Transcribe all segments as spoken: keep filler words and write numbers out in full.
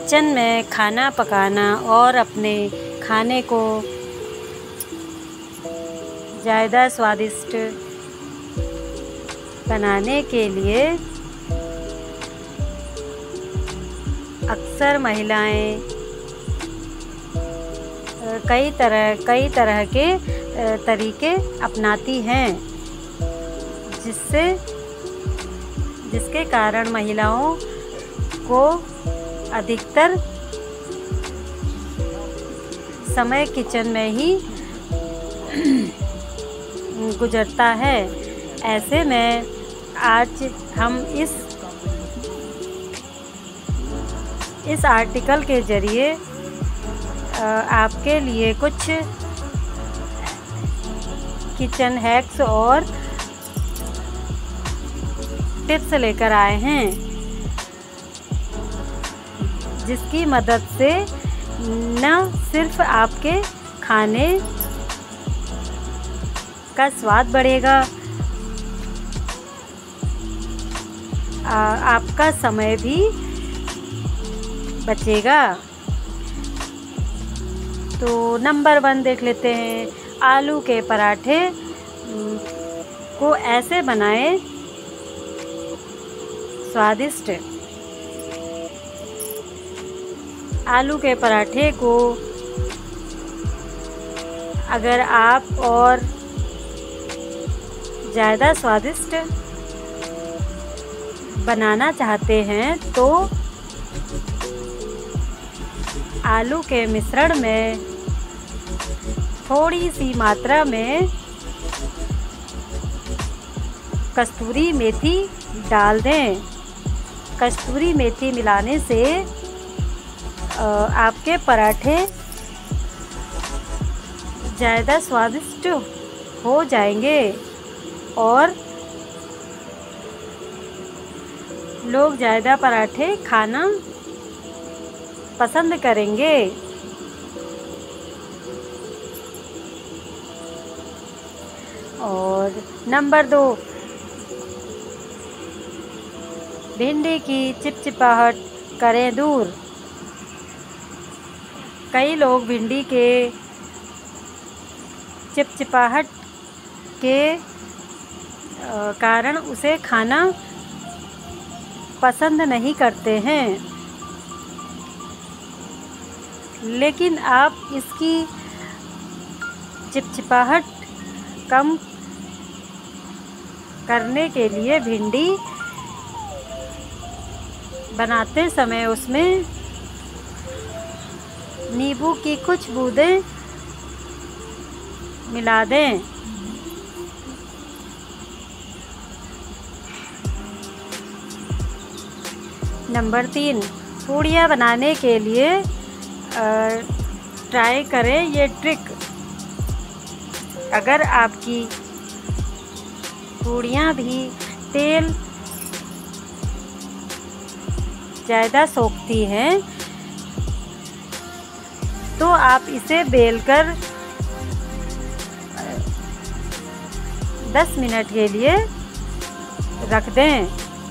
Kitchen में खाना पकाना और अपने खाने को ज़्यादा स्वादिष्ट बनाने के लिए अक्सर महिलाएं कई तरह कई तरह के तरीके अपनाती हैं, जिससे जिसके कारण महिलाओं को अधिकतर समय किचन में ही गुजरता है। ऐसे में आज हम इस इस आर्टिकल के ज़रिए आपके लिए कुछ किचन हैक्स और टिप्स लेकर आए हैं, जिसकी मदद से न सिर्फ आपके खाने का स्वाद बढ़ेगा, आ, आपका समय भी बचेगा। तो नंबर वन देख लेते हैं। आलू के पराठे को ऐसे बनाएं स्वादिष्ट। आलू के पराठे को अगर आप और ज़्यादा स्वादिष्ट बनाना चाहते हैं तो आलू के मिश्रण में थोड़ी सी मात्रा में कस्तूरी मेथी डाल दें। कस्तूरी मेथी मिलाने से आपके पराठे ज़्यादा स्वादिष्ट हो जाएंगे और लोग ज़्यादा पराठे खाना पसंद करेंगे। और नंबर दो, भिंडी की चिपचिपाहट करें दूर। कई लोग भिंडी के चिपचिपाहट के कारण उसे खाना पसंद नहीं करते हैं, लेकिन आप इसकी चिपचिपाहट कम करने के लिए भिंडी बनाते समय उसमें नींबू की कुछ बूंदें मिला दें। नंबर तीन, पूड़ियाँ बनाने के लिए ट्राई करें ये ट्रिक। अगर आपकी पूड़ियाँ भी तेल ज़्यादा सोखती हैं तो आप इसे बेलकर दस मिनट के लिए रख दें।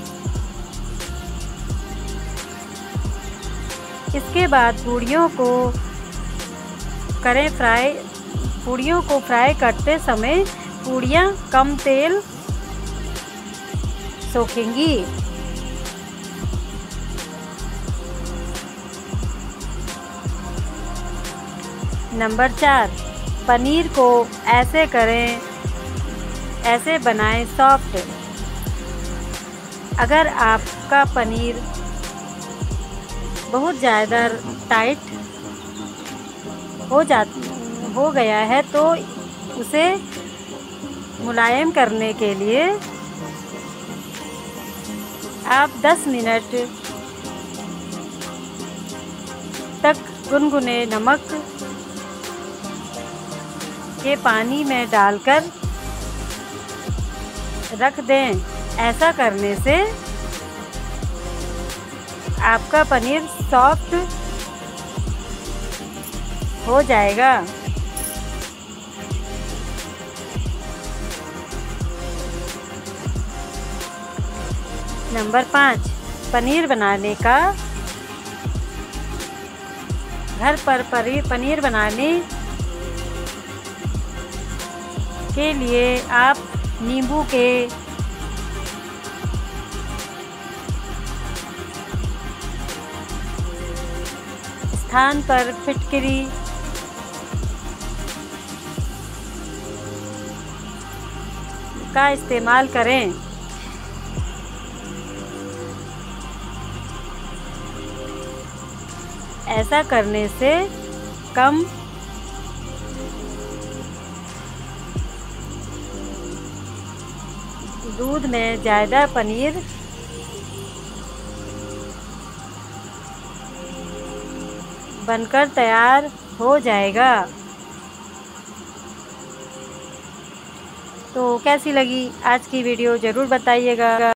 इसके बाद पूड़ियों को करें फ्राई। पूड़ियों को फ्राई करते समय पूड़ियाँ कम तेल सोखेंगी। नंबर चार, पनीर को ऐसे करें ऐसे बनाएं सॉफ्ट। अगर आपका पनीर बहुत ज़्यादा टाइट हो जा हो गया है तो उसे मुलायम करने के लिए आप दस मिनट तक गुनगुने नमक के पानी में डालकर रख दें। ऐसा करने से आपका पनीर सॉफ्ट हो जाएगा। नंबर पाँच, पनीर बनाने का घर पर पनीर बनाने के लिए आप नींबू के स्थान पर फिटकरी का इस्तेमाल करें। ऐसा करने से कम दूध में ज़्यादा पनीर बनकर तैयार हो जाएगा। तो कैसी लगी आज की वीडियो ज़रूर बताइएगा।